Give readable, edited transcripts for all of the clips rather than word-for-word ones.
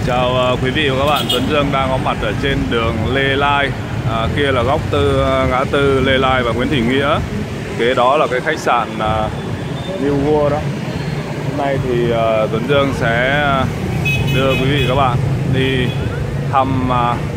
Chào quý vị và các bạn, Tuấn Dương đang có mặt ở trên đường Lê Lai. Kia là góc ngã tư Lê Lai và Nguyễn Thị Nghĩa. Kế đó là cái khách sạn New World đó. Hôm nay thì Tuấn Dương sẽ đưa quý vị và các bạn đi thăm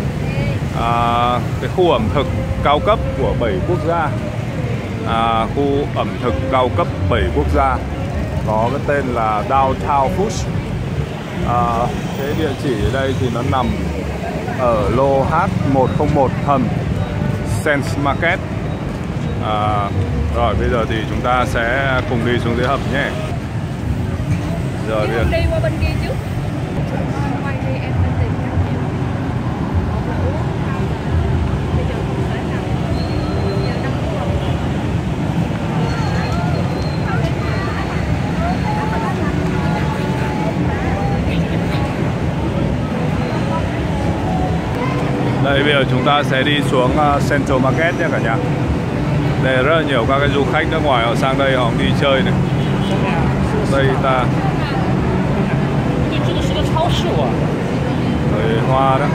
cái khu ẩm thực cao cấp của 7 quốc gia. Khu ẩm thực cao cấp 7 quốc gia có cái tên là Downtown Food. Cái địa chỉ ở đây thì nó nằm ở lô H101 hầm Sense Market. Rồi bây giờ thì chúng ta sẽ cùng đi xuống dưới hầm nhé. Rồi bây giờ đi qua bên kia trước. Quay đi em sẽ tìm cách nhiều. Bây giờ không phải nào. Giờ đang đây, bây giờ chúng ta sẽ đi xuống Central Market nhé cả nhà. Đây rất là nhiều các cái du khách nước ngoài họ sang đây họ đi chơi này. Đây ta người Hoa đó.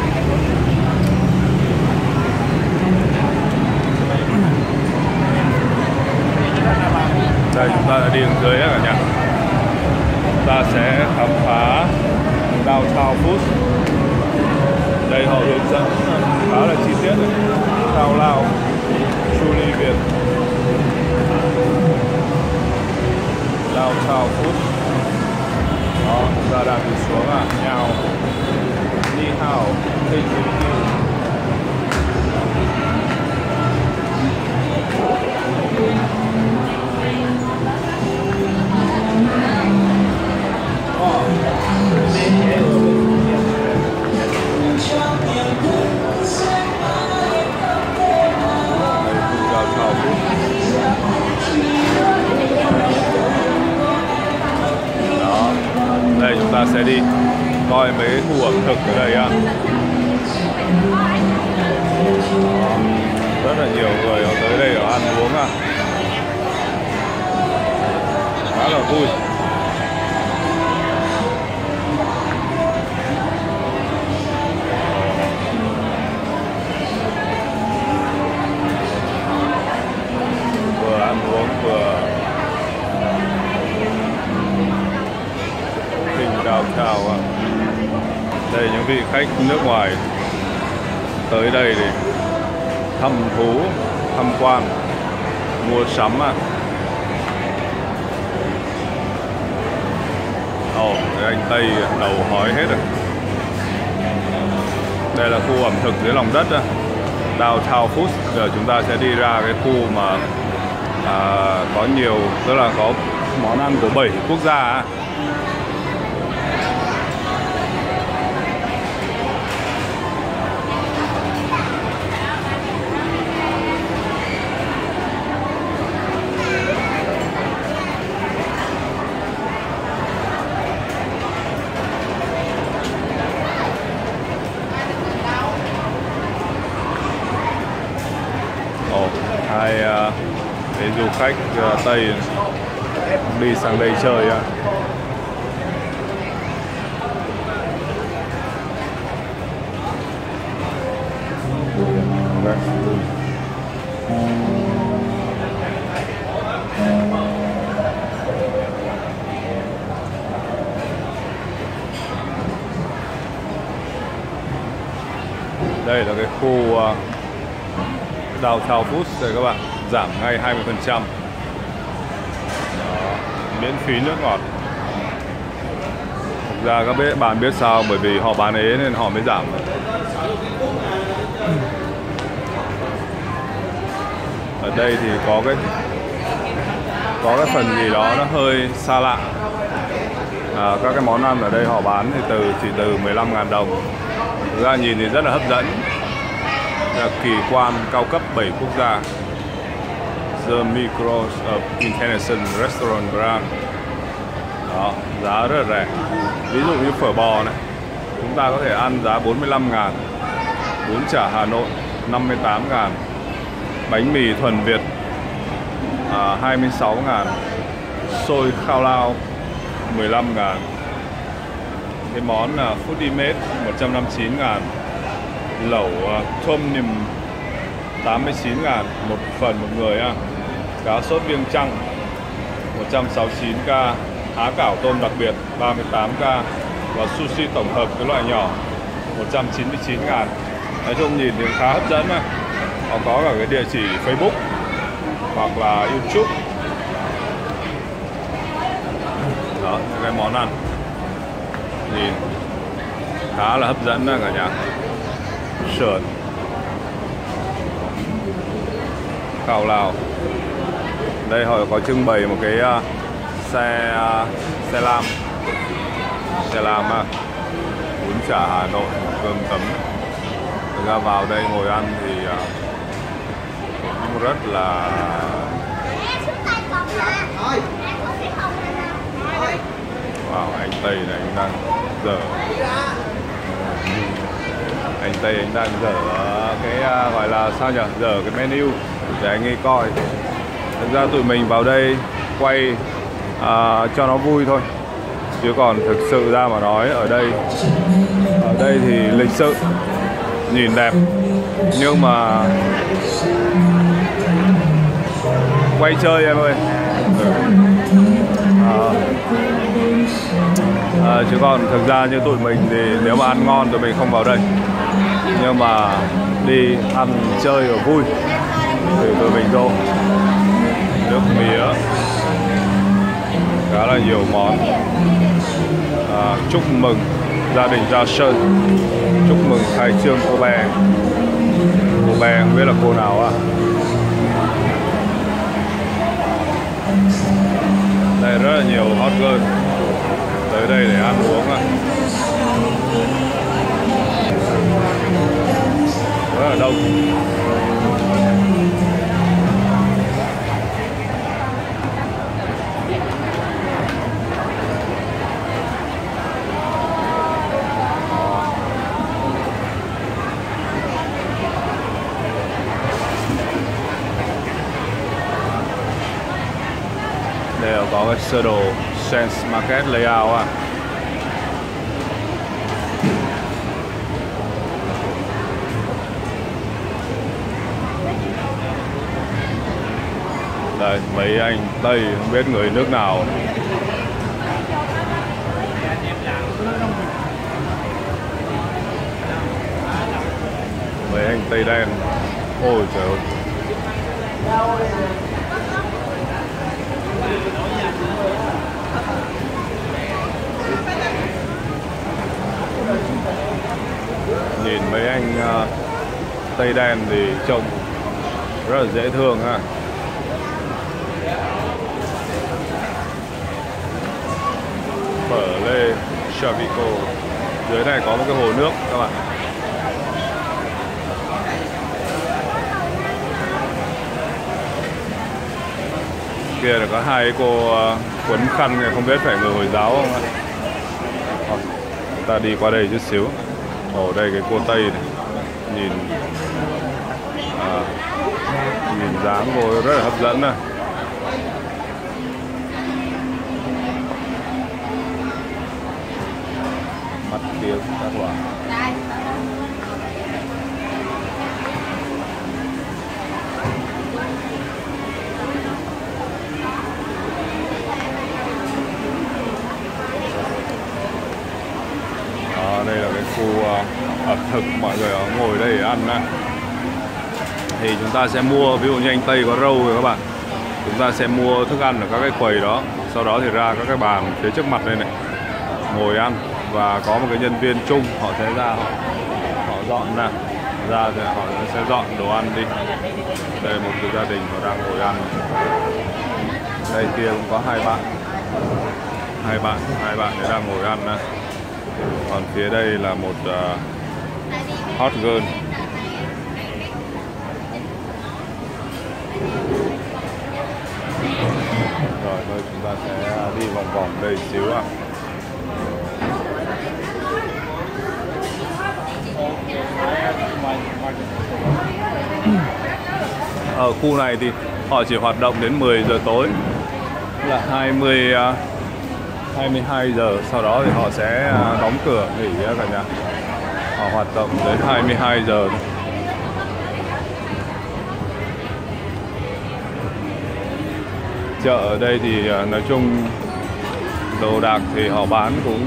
Đây chúng ta đã đi xuống dưới cả nhà. Chúng ta sẽ khám phá Downtown Food. Đây họ hướng dẫn khá là chi tiết này. Khao Lao, Chu Ly Việt, Downtown Food. Đó, chúng ta đang đi xuống Nhào, Ni Hao, Thank you. Đây chúng ta sẽ đi coi mấy khu ẩm thực ở đây á. Rất là nhiều người ở tới đây ở ăn uống khá là vui. Vừa ăn uống vừa chào. Đây những vị khách nước ngoài tới đây để thăm thú, tham quan, mua sắm. Cái anh Tây đầu hói hết rồi. Đây là khu ẩm thực dưới lòng đất Downtown Food. Giờ chúng ta sẽ đi ra cái khu mà có nhiều, tức là có món ăn của 7 quốc gia. Hai cái du khách Tây đi sang đây chơi. Đây là cái khu Downtown Food đây các bạn, giảm ngay 20%. Miễn phí nước ngọt. Thực ra các bạn biết sao, bởi vì họ bán ế nên họ mới giảm. Ở đây thì có cái phần gì đó nó hơi xa lạ. Các cái món ăn ở đây họ bán thì chỉ từ 15.000 đồng. Thực ra nhìn thì rất là hấp dẫn. Là kỳ quan cao cấp 7 quốc gia, The Micros of International Restaurant Brand. Đó, giá rất là rẻ. Ví dụ như phở bò này, chúng ta có thể ăn giá 45.000. Bún chả Hà Nội 58.000. Bánh mì thuần Việt 26.000. Xôi Khao Lao 15.000. cái món là Foodie Made 159.000, lẩu Tom Yum 89.000 một phần một người ha. Cá sốt viêng chăng 169k, há cảo tôm đặc biệt 38k và sushi tổng hợp cái loại nhỏ 199.000. Nói chung nhìn thì khá hấp dẫn. Họ có cả cái địa chỉ Facebook hoặc là YouTube. Đó, cái món ăn nhìn khá là hấp dẫn cả nhà. Sườn, khảo Lào. Đây họ có trưng bày một cái xe lam bún chả Hà Nội, cơm tấm. Thực ra vào đây ngồi ăn thì cũng rất là wow. Anh Tây này anh đang dở, anh Tây anh đang dở cái gọi là sao nhỉ, dở cái menu để anh ấy coi. Thực ra tụi mình vào đây quay cho nó vui thôi, chứ còn thực sự ra mà nói ở đây thì lịch sự, nhìn đẹp, nhưng mà quay chơi em ơi. Chứ còn thực ra như tụi mình thì nếu mà ăn ngon tụi mình không vào đây, nhưng mà đi ăn chơi và vui thì tụi mình vô. Nước mía, khá là nhiều món. Chúc mừng gia đình Gia Sơn, chúc mừng khai trương cô bé. Cô bé không biết là cô nào à. Đây rất là nhiều hot girl tới đây để ăn uống rất là đông. Đây có cái sơ đồ Sense Market Layout à. Đây mấy anh Tây không biết người nước nào. Mấy anh Tây đen. Ôi trời ơi. Nhìn mấy anh Tây đen thì trông rất là dễ thương ha. Phở Lê Chavico. Dưới này có một cái hồ nước các bạn. Kia là có hai cô quấn khăn này, không biết phải người Hồi giáo không ạ. Ta đi qua đây chút xíu. Ở đây cái cô Tây này, nhìn dáng cô rất là hấp dẫn này. Mắt kiếng các bạn. Đây là cái khu ẩm thực, mọi người ngồi đây để ăn này. Thì chúng ta sẽ mua, ví dụ như anh Tây có râu rồi các bạn, chúng ta sẽ mua thức ăn ở các cái quầy đó, sau đó thì ra các cái bàn phía trước mặt đây này ngồi ăn, và có một cái nhân viên chung họ sẽ ra họ dọn ra thì họ sẽ dọn đồ ăn đi. Đây một cái gia đình họ đang ngồi ăn. Đây kia cũng có hai bạn để đang ngồi ăn này. Còn phía đây là một hot girl. Rồi thôi chúng ta sẽ đi vòng vòng đây xíu ạ. Ở khu này thì họ chỉ hoạt động đến 10 giờ tối, là 22 giờ, sau đó thì họ sẽ đóng cửa nghỉ cả nhà. Họ hoạt động đến 22 giờ. Chợ ở đây thì nói chung đồ đạc thì họ bán cũng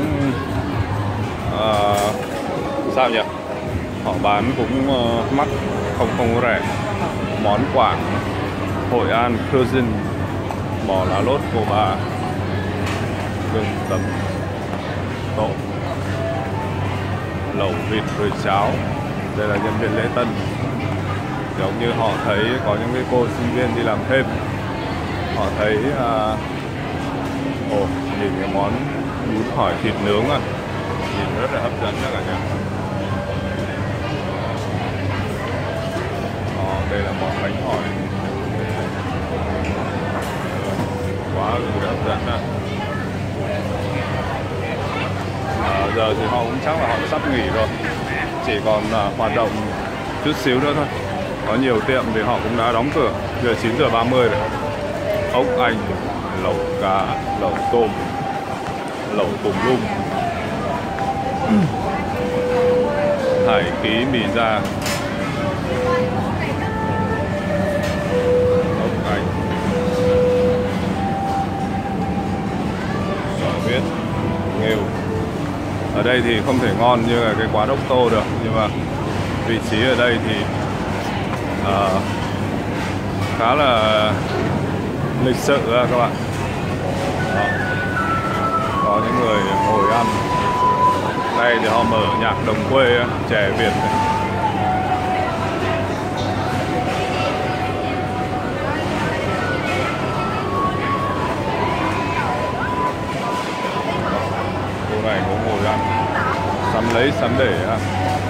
sao nhỉ? Họ bán cũng mắc, không rẻ. Món Quảng, Hội An, cuisine, bò lá lốt của bà, gừng tấm, tổ, lẩu vịt rồi cháo. Đây là nhân viên lễ tân. Giống như họ thấy có những cái cô sinh viên đi làm thêm, họ thấy nhìn cái món bún hỏi thịt nướng à, nhìn rất là hấp dẫn đó cả nhà. Đây là món bánh hỏi, quá là hấp dẫn đó. Giờ thì họ cũng chắc là họ sắp nghỉ rồi, chỉ còn hoạt động chút xíu nữa thôi. Có nhiều tiệm thì họ cũng đã đóng cửa. Giờ 9 giờ 30 rồi. Ốc Anh, lẩu cá, lẩu tôm, lẩu tùm lum, hải ký, mì da, ốc Anh, sò huyết, nghêu. Ở đây thì không thể ngon như là cái quán ốc tô được, nhưng mà vị trí ở đây thì khá là lịch sự các bạn. Đó. Có những người ngồi ăn. Đây thì họ mở nhạc đồng quê, trẻ Việt này. Cô này cũng ngồi ăn, sắm lấy sắm để ha.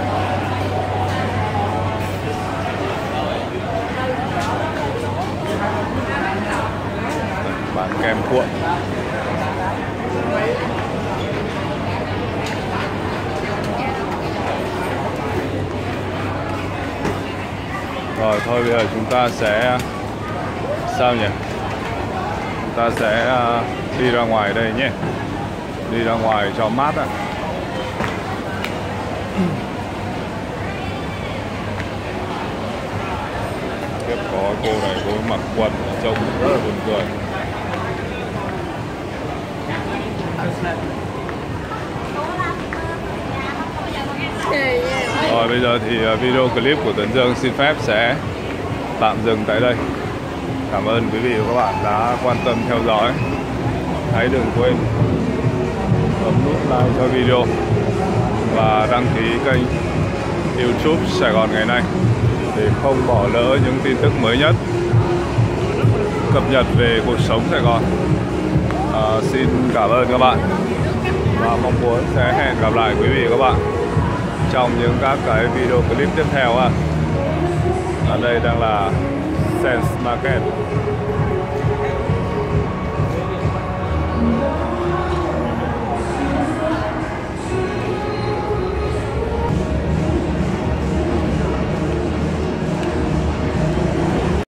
Bán kem cuộn. Rồi thôi bây giờ chúng ta sẽ sao nhỉ? Chúng ta sẽ đi ra ngoài đây nhé. Đi ra ngoài cho mát ạ. Tiếp có cô này, cô mặc quần trông rất là buồn cười. Rồi bây giờ thì video clip của Tuấn Dương xin phép sẽ tạm dừng tại đây. Cảm ơn quý vị và các bạn đã quan tâm theo dõi. Hãy đừng quên bấm nút like cho video và đăng ký kênh YouTube Sài Gòn Ngày Nay để không bỏ lỡ những tin tức mới nhất, cập nhật về cuộc sống Sài Gòn. Xin cảm ơn các bạn và mong muốn sẽ hẹn gặp lại quý vị và các bạn trong những các cái video clip tiếp theo. Ở đây đang là Sense Market.